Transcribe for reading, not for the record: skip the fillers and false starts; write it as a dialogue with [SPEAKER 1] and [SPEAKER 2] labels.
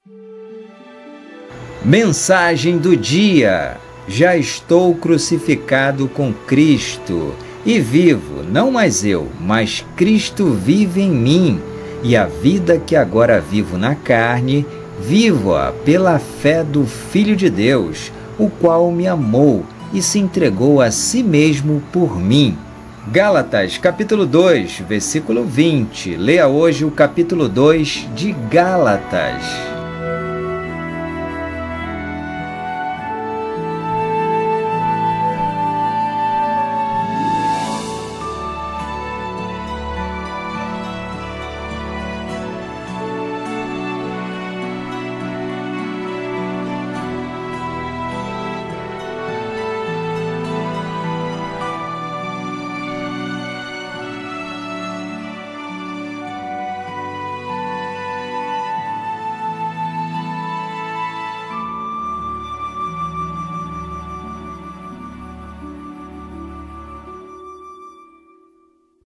[SPEAKER 1] Mensagem do dia: já estou crucificado com Cristo e vivo, não mais eu, mas Cristo vive em mim. E a vida que agora vivo na carne, vivo-a pela fé do Filho de Deus, o qual me amou e se entregou a si mesmo por mim. Gálatas, capítulo 2, versículo 20. Leia hoje o capítulo 2 de Gálatas.